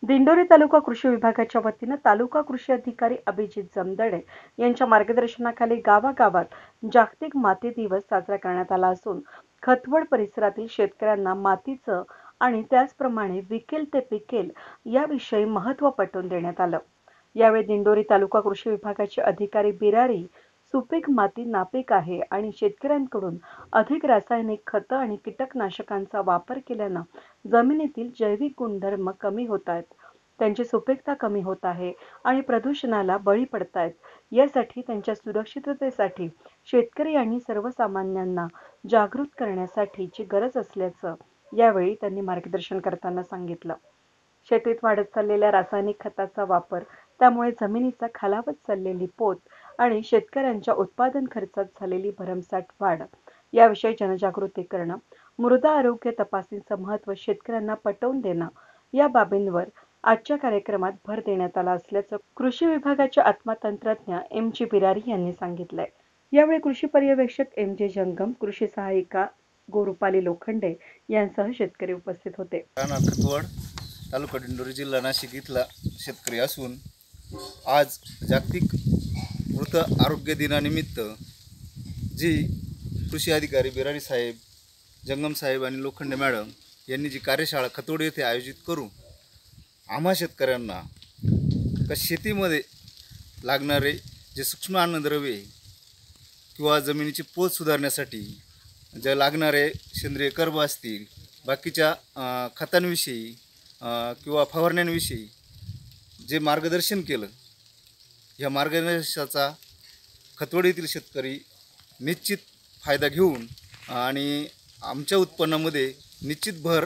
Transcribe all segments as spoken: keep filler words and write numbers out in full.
दिंडोरी तालुका कृषी विभागाच्या वतीनं तालुका कृषी अधिकारी अभिजित जमदडे यांच्या मार्गदर्शनाखाली गावागावात जागतिक माती दिवस साजरा करण्यात आला असून खतवड परिसरातील शेतकऱ्यांना मातीचं आणि त्याचप्रमाणे विकेल ते पिकेल याविषयी महत्त्व पटवून देण्यात आलं। यावेळी दिंडोरी तालुका कृषी विभागाचे अधिकारी बिरारी सुपीक माती नापीक आहे आणि शेतकऱ्यांकडून अधिक रासायनिक खतं आणि कीटकनाशकांचा वापर केल्यानं जमिनीतील जैविक गुणधर्म कमी होत आहेत, त्यांची सुपीकता कमी होत आहे आणि प्रदूषणाला बळी पडत आहेत। यासाठी त्यांच्या सुरक्षिततेसाठी शेतकरी आणि सर्वसामान्यांना जागृत करण्यासाठीची गरज असल्याचं यावेळी त्यांनी मार्गदर्शन करताना सांगितलं। शेतीत वाढत चाललेल्या रासायनिक खताचा वापर, त्यामुळे जमिनीचा खालावत चाललेली पोत आणि शेतकऱ्यांच्या उत्पादन खर्चात झालेली भरमसाठ वाढ याविषयी जनजागृती करणं, मृदा आरोग्य तपासणीचं महत्त्व शेतकऱ्यांना पटवून देणं या बाबींवर आजच्या कार्यक्रमात भर देण्यात आला असल्याचं कृषी विभागाचे आत्मतंत्रज्ञ एम जी बिरारी यांनी सांगितलंय। यावेळी कृषी पर्यवेक्षक एम जे जंगम, कृषी सहाय्यिका गोरुपाली लोखंडे यांसह शेतकरी उपस्थित होते। खतवड तालुका दिंडोरी जिल्हा नाशिक इथला शेतकरी असून आज जागतिक मृत आरोग्य दिनानिमित्त जी कृषी अधिकारी बिरारी साहेब, जंगम साहेब आणि लोखंडे मॅडम यांनी जी कार्यशाळा खतवड येथे आयोजित करून आम्हा शेतकऱ्यांना का शेतीमध्ये लागणारे जे सूक्ष्म अन्नद्रव्ये किंवा जमिनीची पोत सुधारण्यासाठी जे लागणारे सेंद्रिय कर्ब असतील, बाकीच्या खतांविषयी किंवा फवारण्यांविषयी जे मार्गदर्शन केलं, या मार्गदर्शनाचा खतवड येथील शेतकरी निश्चित फायदा घेऊन आणि आमच्या उत्पन्नामध्ये निश्चित भर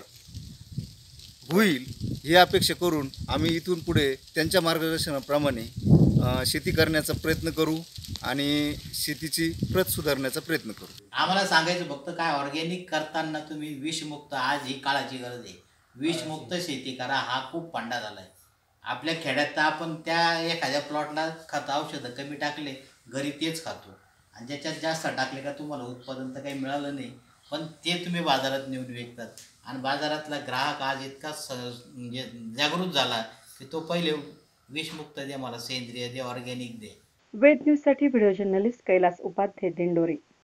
होईल ही अपेक्षा करून आम्ही इथून पुढे त्यांच्या मार्गदर्शनाप्रमाणे शेती करण्याचा प्रयत्न करू आणि शेतीची प्रत सुधारण्याचा प्रयत्न करू। आम्हाला सांगायचं फक्त काय, ऑर्गॅनिक करताना तुम्ही विषमुक्त, आज ही काळाची गरज आहे, विषमुक्त शेती करा। हा खूप फंडा झाला आहे आपल्या खेड्यात। तर आपण त्या एखाद्या प्लॉटला खत औषधं कमी टाकले, घरी तेच खातो आणि ज्याच्यात जास्त टाकले का तुम्हाला उत्पादन तर काही मिळालं नाही, पण ते तुम्ही बाजारात नेऊन विकतात आणि बाजारातला ग्राहक आज इतका स म्हणजे जागृत झाला की तो पहिले विषमुक्त दे, मला सेंद्रिय दे, ऑर्गॅनिक दे। वेद न्यूजसाठी व्हिडिओ जर्नलिस्ट कैलास उपाध्ये, दिंडोरी।